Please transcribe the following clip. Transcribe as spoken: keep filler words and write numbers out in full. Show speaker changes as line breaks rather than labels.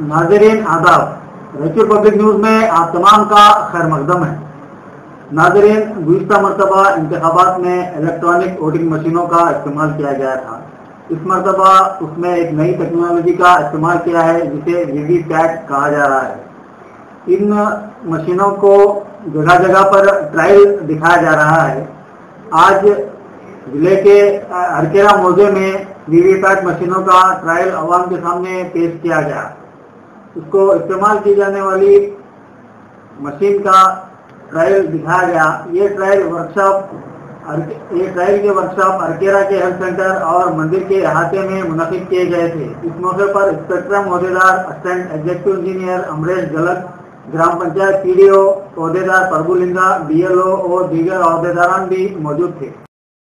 नाज़रीन आदाब, Raichur public news में आप तमाम का खैर मकदम है। नाज़रीन, गुज़िश्ता मरतबा इंतखाबात में इलेक्ट्रॉनिक वोटिंग मशीनों का इस्तेमाल किया गया था। इस मरतबा उसमें एक नई टेक्नोलॉजी का इस्तेमाल किया है जिसे वीवीपैट कहा जा रहा है। इन मशीनों को जगह जगह पर ट्रायल दिखाया जा रहा है। आज जिले के अरकेरा मौजे में वीवीपैट मशीनों का ट्रायल अवाम के सामने पेश किया गया। उसको इस्तेमाल की जाने वाली मशीन का ट्रायल दिखाया गया। ये ट्रायल वर्कशॉप ये ट्रायल के वर्कशॉप अरकेरा के हेल्थ सेंटर और मंदिर के अहाते में मुनक़िद किए गए थे। इस मौके पर स्पेक्ट्रम अहदेदार असिस्टेंट एग्जीक्यूटिव इंजीनियर अमरेश गलत, ग्राम पंचायत पीडीओ अहदेदार प्रभुलिंगा, बीएलओ और दीगर अहदेदारान भी मौजूद थे।